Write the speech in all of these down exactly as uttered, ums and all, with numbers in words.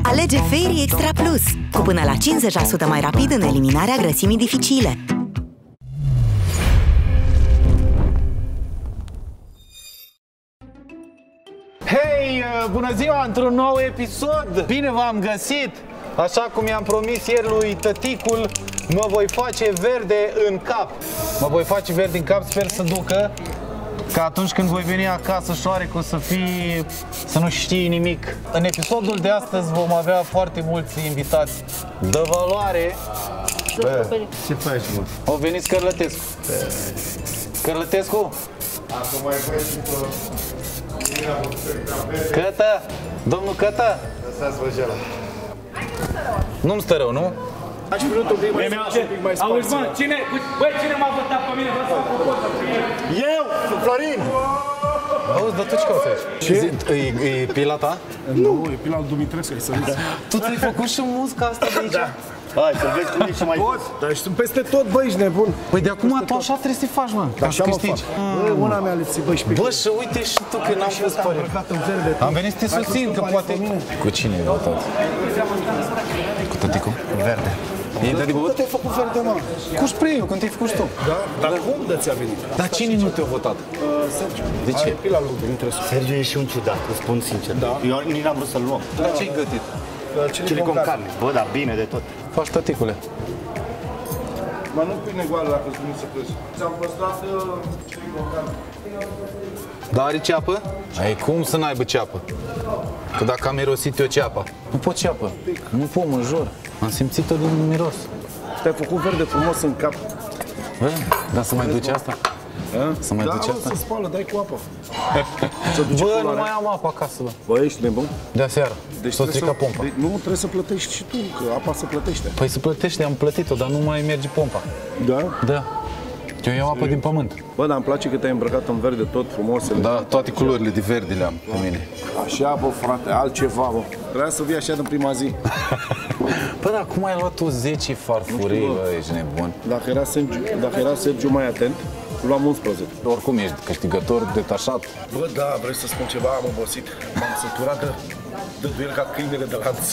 Alege Fairy Extra Plus, cu până la cincizeci la sută mai rapid în eliminarea grăsimii dificile. Hei, bună ziua, într-un nou episod! Bine v-am găsit! Așa cum i-am promis ieri lui tăticul, mă voi face verde în cap. Mă voi face verde în cap, sper să ducă, că atunci când voi veni acasă, șoarec, o să fii, să nu știi nimic. În episodul de astăzi vom avea foarte mulți invitați de valoare. Bă, ce faci, mă? Au venit Scărlătescu. Scărlătescu? Acum mai faci și pe... Cătă! Domnul Cătă! Lăsați-vă gela. Nu-mi stă rău, nu? Aș vrut un pic mai spus, un pic mai spațiu. Auzi, mă, cine, băi, cine m-a votat pe mine? Vreau să fac o poză cu el. Eu, Florin! Auzi, dar tu ce cauți aici? Ce? E, e pila ta? Nu, e pila lui Dumitrescu, ai să râzi. Tu ți-ai făcut și musca asta de aici? Da. Hai, să vezi cum e și mai pot. Dar ești peste tot, bă, ești nebun. Păi de acum tu așa trebuie să faci, mă, ca să câștigi. Bă, una mea lipsi, bă, și pe... Bă, și uite și tu că n-am fost pare. Am venit să te susțin, că poate... Cu cine ai votat? Cu tăticul? Verde. Ei dă de băut? Te-ai făcut verde, mă. Cu spray-ul, când te-ai făcut și tu. Da? Dar cum de ți-a venit? Dar cine nu te-a votat? Sergiu. De ce? Ai pila lui Dumitrescu. Sergiu e și un ciudat, îți spun sincer. Da. Eu nici n-am vrut să-l luăm. Dar ce-ai gătit? Chili con carne. Bă, da, bine de tot. Faci tăticule. Mănânc pâine goală dacă îți vine să crezi. Ți-am păstrat chili con carne. Dar are ceapă? Ai cum să n-aibă ceapă? Că dacă am mirosit eu ceapa. Nu pot ceapă. Nu pot, mă jur. Am simțit-o din miros. Te-ai făcut verde frumos în cap. Bă, dar să mai duci asta? A? Să mai da, duci bă, asta? să spală, dai cu apă. Bă, nu mai am apă acasă, bă. Bă, ești nebun? De aseară. Deci S-o strica pompa. De, nu, trebuie să plătești și tu, că apa se plătește. Păi se plătește, am plătit-o, dar nu mai merge pompa. Da? Da. Eu iau apă din pământ. Bă, dar îmi place că te-ai îmbrăcat în verde tot frumos. Da, toate culorile de verde le am pe mine. Așa, bă, frate, altceva, bă. Trebuia să vii așa din prima zi. Bă, dar cum ai luat tu zece farfurii, bă, ești nebun. Dacă era Sergiu, dacă era Sergiu mai atent, luam unsprezece. Oricum ești câștigător, detașat. Bă, da, vrei să spun ceva? Am obosit. M-am săturat de, de duel ca câinele de lanț.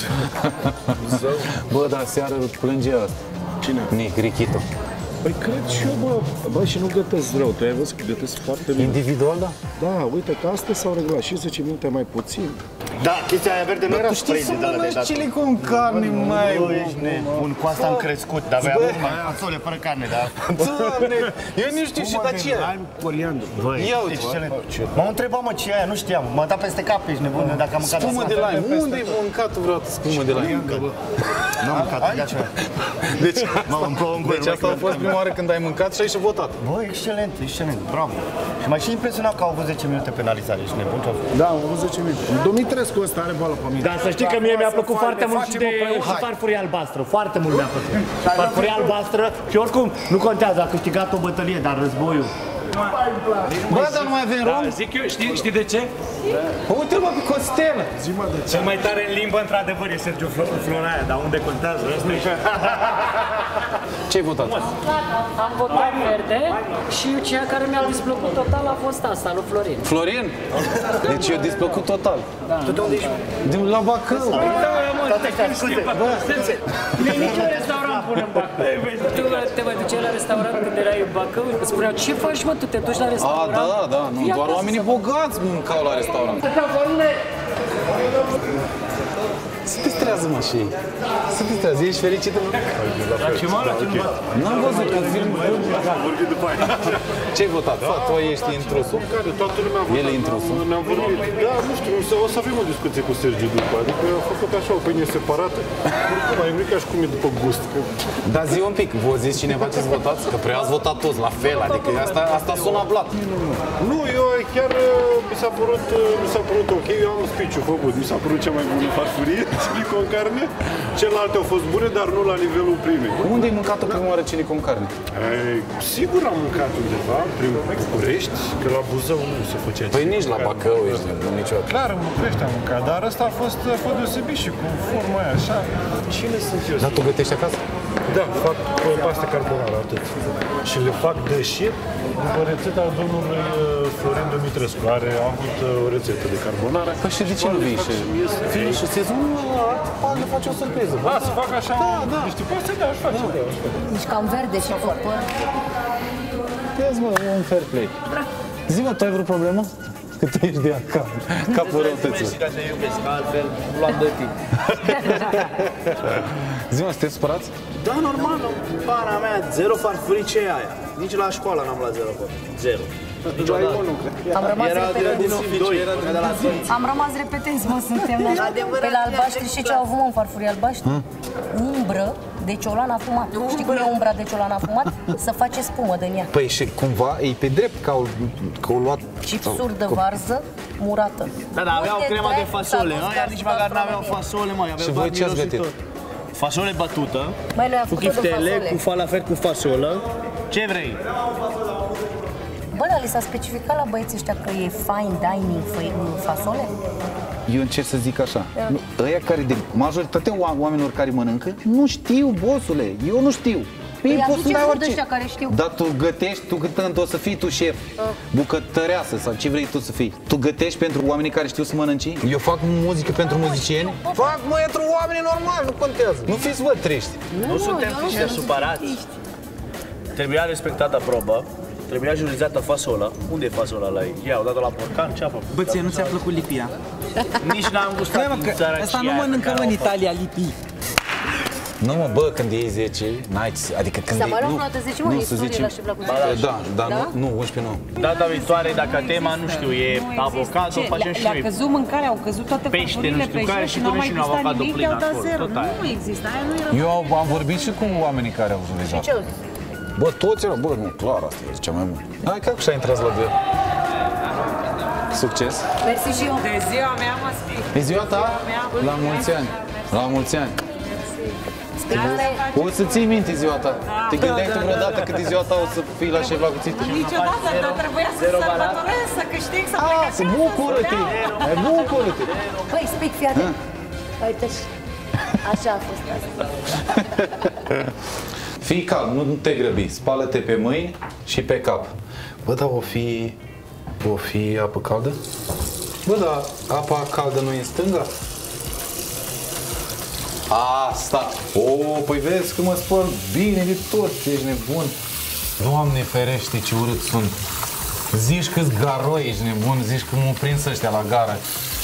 Bă, dar seară plângea asta. Cine? Nic, Richito. Păi cred și eu, bă. Bă, și nu gătesc rău. Tu ai văzut că gătesc foarte bine. Individual, da? Da, uite că astea s-au reglat și zece minute mai puțin. Da, chestia aia verde nu era Tu știi spray să de ăla de mănânci dat. chili con carne, mai Bă, ești nebun, cu asta am crescut, dar aveam mai fasole fără carne, da? Doamne, eu nu știu și de ce. Ai coriandru. Băi, Ia uite. excelent. M-au întrebat, mă, ce e aia, nu știam. M-a dat peste cap, ești nebun, dacă am mâncat Spumă de lime. Unde ai mâncat tu vreodată spumă de lime? Nu am mâncat, de aceea. Deci, Mă, îmi plouă în gură. deci asta a fost prima oară când ai mâncat și ai și votat. Bă, excelent, excelent, bravo. Și m-a și impresionat că au avut zece minute penalizare, ești nebun ce-au făcut. Da, am avut zece minute. Dumitrescu ăsta are bală pe mine. Dar să știi că mie mi-a plăcut foarte mult și de și farfuria albastră. Foarte mult mi-a plăcut. Farfuria albastră și oricum nu contează, a câștigat o bătălie, dar războiul... Bă, dar nu mai avem rom? Da, zic eu, știi, știi de ce? Uite-l, mă, pe Costel. Zi-mă de ce. Cel mai tare în limbă, într-adevăr, e Sergiu Floraia, dar unde contează? Ăsta e. Ce-ai votat? Am votat verde și ceea care mi-a displăcut total a fost asta, lui Florin. Florin? Deci eu displăcut total. Tu de unde ești? Din la Bacău. Da, mă, Scuze, niciun restaurant pun în Bacău. Tu te mai duceai la restaurant când erai în Bacău, îți spuneau, ce faci, mă, tu te duci la A, restaurant? da, da, nu, doar oamenii bogați mâncau la restaurant. Se distrează, mă, și ei. Se distrează, ești fericită? La ce mă, la ce mă? N-am văzut că film... Ce-ai votat? Fa, tu ești intrusul? Toată lumea a votat. El e intrusul. Ne-am vorbit. Da, nu știu, o să avem o discuție cu Sergiu după. Adică a făcut așa o pâine separată. Oricum, mai nimic ca și cum e după gust. Că... Dar zi un pic, vă zici cineva ce-ți votați? Că prea ați votat toți la fel, adică asta, asta sună blat. Nu, eu chiar mi s-a părut, mi s-a părut ok. Eu am speech-ul făcut. Mi s-a părut cea mai bună farfurie, chili con carne. Celelalte au fost bune, dar nu la nivelul primei. Unde ai mâncat-o prima oară chili con carne? Ei, sigur am mâncat undeva, prin București, că la Buzău nu se făcea. Păi nici la Bacău ești nebun niciodată. Clar, în București am mâncat, dar ăsta a fost, a fost deosebit și cu forma aia așa. Cine sunt eu? Dar tu gătești acasă? Da, fac paste carbonara, atât. Și le fac deși după rețeta domnului Florin Dumitrescu. Are, a avut o rețetă de carbonara. Păi și de ce nu vii și... Vii și ți-zi, ne face o surpriză. Da, să fac așa, niște poți să dea, aș face. Ești cam verde și fără păr. Ia-zi, mă, un fair play. Zi-mă, tu ai vreo problemă? Că tu ești de cap, capul răutăților. Ca să iubesc, altfel luam de tine. Zi-mă, sunteți supărați? Da, normal, pana mea, zero farfurii, ce e aia? Nici la școală n-am luat zero farfurii, zero. Am rămas repetenți. Am rămas repetenți, mă, suntem la... Pe la albaștri și ce au avut, mă, în farfurii albaștri? Umbră de ciolan afumat. Știi cum e umbra de ciolan afumat? Să face spumă din ea. Păi și cumva e pe drept că au, că au luat... Chipsuri de varză murată. Da, da, aveau crema de fasole, ăia nici măcar n-aveau fasole, măi. Și voi ce ați gătit? Fasole bătută, Mai noi am cu făcut de chiftele, fasole. cu falafel, cu fasolă. Ce vrei? Bă, dar li s-a specificat la băieții ăștia că e fine dining fasole? Eu încerc să zic așa, ăia care de majoritatea oamenilor care mănâncă nu știu, bossule, eu nu știu. Păi aduce de ăștia care știu. Dar tu gătești, tu cântând o să fii tu șef, bucătăreasă sau ce vrei tu să fii. Tu gătești pentru oamenii care știu să mănânci? Eu fac muzică pentru muzicieni? Fac, mă, pentru oamenii normali, nu contează. Nu fiți, bă, triști. Nu suntem triști de supărați. Trebuia respectată probă. Trebuia jurizată fasola. Unde e fasola la ei? Ia, o dat-o la porcan, ce a făcut? Bă, ție nu ți-a plăcut lipia? Nici n-am gustat din țara. Asta nu mănâncă în Italia lipii. Nu, mă, bă, când iei zece, n-ai, adică când Dar iei, mai nu, luat zece, mă, nu, e să zicem, la șef la cuzină. da, dar nu, nu, unsprezece nu. Data viitoare, dacă tema, nu știu, e avocado, facem și Le-a noi. căzut mâncarea, au căzut toate Pește, farfurile nu știu pe care jos și și n-au pune mai și un gustat avocado nimic, plin i-au dat acolo, zero. tot aia. Nu există, aia nu era. Eu am vorbit și cu oamenii care au jurizat. Ce au zis? Bă, toți erau, bă, nu, clar, asta e cea mai bună. Hai, că așa intrați la duel. Succes! Mersi și eu. De ziua mea mă scrie. E ziua ta? La mulți ani! La mulți ani! O să ții minte ziua ta. Te gândeai tu vreodată cât e ziua ta o să fii la șef la cuțită? Niciodată, dar trebuia să sărbătoresc, să câștig, să plec acasă. Bucură-te! Bucură-te! Băi, spic, fii atent. Uite și... Așa a fost asta. Fii calm, nu te grăbi. Spală-te pe mâini și pe cap. Bă, dar o fi... o fi apă caldă? Bă, dar apa caldă nu e în stânga? Asta! O, păi vezi că mă spăl bine de tot, ești nebun. Doamne ferește, ce urât sunt. Zici că-s garoi, ești nebun, zici că m-au prins ăștia la gară.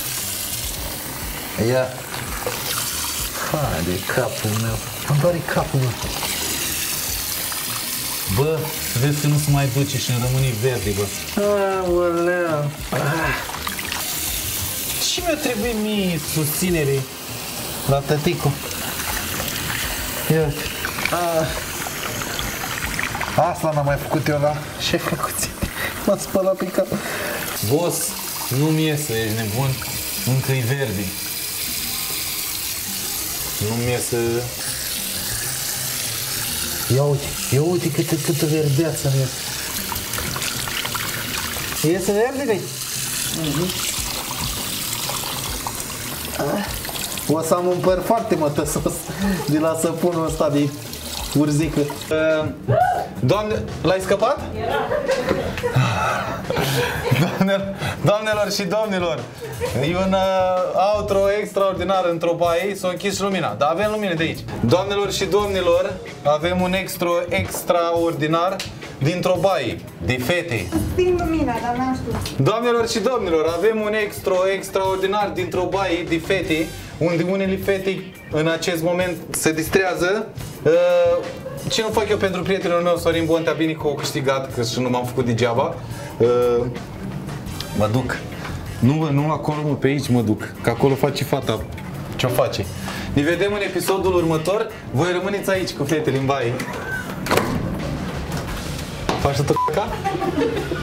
Ia. Hai de capul meu. Îmi doare capul meu. Bă, vezi că nu se mai duce și îmi rămâne verde, bă. Aoleu. Ce mi-a trebuit mie susținere la tăticu? Ia uite. Asta n-am mai făcut eu la șef la cuțit. M-a spălat pe cap. Boss, nu-mi iese, ești nebun. Încă-i verde. Nu-mi iese... Ia uite, ia uite câtă, câtă verdeață mi iese. Iese verde, vei? O să am un păr foarte mătăsos de la săpunul ăsta de urzică. Doamne, l-ai scăpat? Doamnelor, doamnelor și domnilor, e un uh, outro extraordinar într-o baie, s-a închis lumina, dar avem lumină de aici. Doamnelor și domnilor, avem un extra extraordinar dintr-o baie, de fete. Sting lumina, dar n-am știut. Doamnelor și domnilor, avem un extra extraordinar dintr-o baie de fete, unde unele fete în acest moment se distrează. Uh, ce nu fac eu pentru prietenul meu, Sorin Bontea, bine că o câștigat, că și nu m-am făcut degeaba. Uh, mă duc. Nu, nu acolo, mă, pe aici mă duc, că acolo face fata ce-o face. Ne vedem în episodul următor. Voi rămâneți aici cu fetele în baie. Faci tot ca?